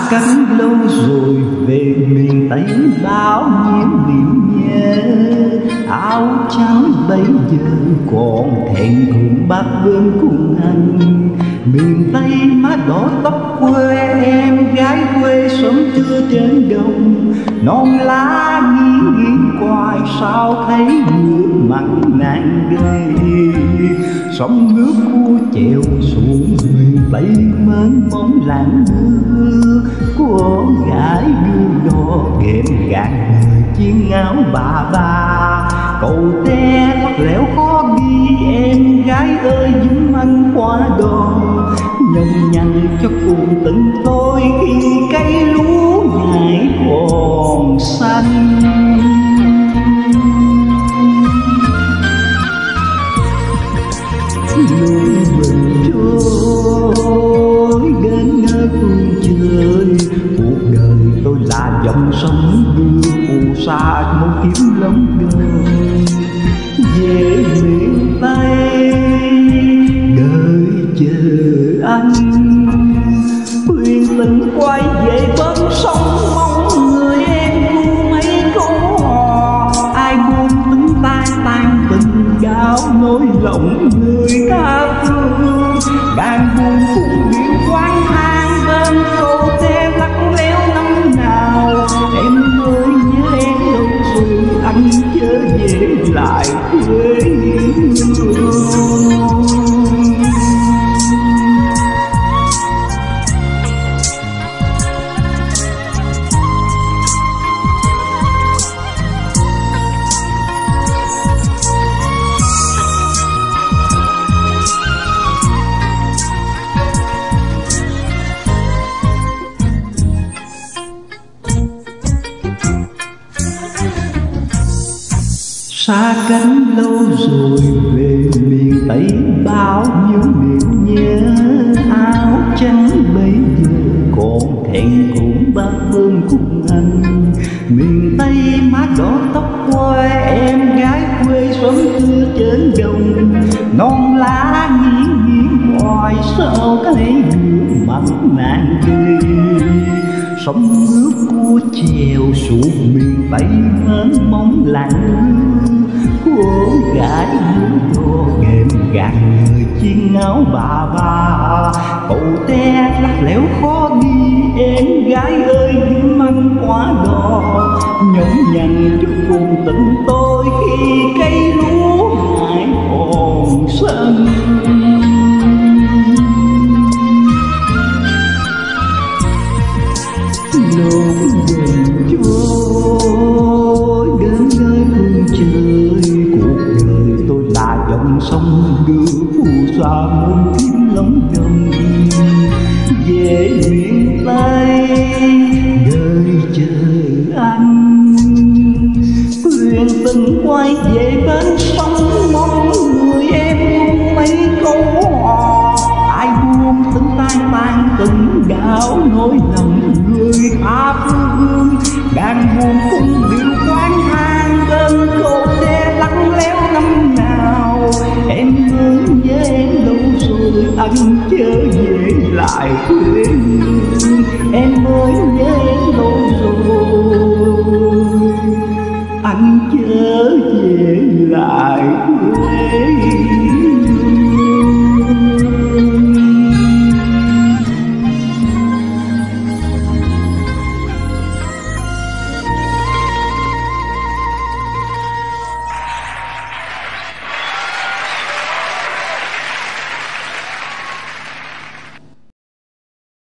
cách lâu rồi về miền Tây bao nhiêu niềm nhớ. Áo trắng bây giờ còn thẹn thùng bát bên cùng anh. Miền Tây má đỏ tóc quê em gái quê sống chưa trên đồng. Non lá nghiêng nghiêng hoài sao thấy mưa mặn nàng ghê. Sóng nước cua chèo xuống miền Tây mênh mông làng mưa. Của gái đưa đò ghẹn gạt người chiên áo bà ba. Cầu tre lắc lẻo khó đi em gái ơi giúp anh qua đò. Nhồng nhằn cho cùng từng tôi khi cây lúa ngải còn xanh. Lối mình trôi đến nơi phương trời. Cuộc đời tôi là dòng sông đưa phù sa một kiếm lắm đời. Về miền Tây đợi chờ anh. Khuyên tình quay về bên sông mong người em buông mấy câu hò. Ai buông tính tai tan tình gạo nỗi lòng người ta thương. Đang buông cùng điệu quán hang bên cầu tre lắc léo năm nào. Em ơi nhớ em đâu rồi anh chớ về lại quê hương. Xa cách lâu rồi về miền Tây bao nhiêu niềm nhớ. Áo trắng bây giờ còn thẹn thùng bát bên cùng anh. Miền Tây má đỏ tóc quê em gái quê sống chưa trên đồng. Non lá nghiêng nghiêng hoài sao cái đường mặn nàng ghê. Sóng nước cua chèo xuống miền Tây mênh mông làng mưa. Của gái đưa đò ghẹn gạt người chiên áo bà ba. Cầu tre lắc lẻo khó đi em gái ơi giúp anh qua đò. Nhõng nhằn chút cùng tình tôi khi cây lúa ngải còn xanh. Lối mình trôi đến nơi phương trời. Cuộc đời tôi là dòng sông đưa phù sa muôn kiếm lắm đồng. Về miền Tây đợi chờ anh. Khuyên tình quay về bên sông mong người em buông mấy câu hò. Ai buông tính tan tan tình gạo nỗi lòng người tha phương. Đang buông cùng điệu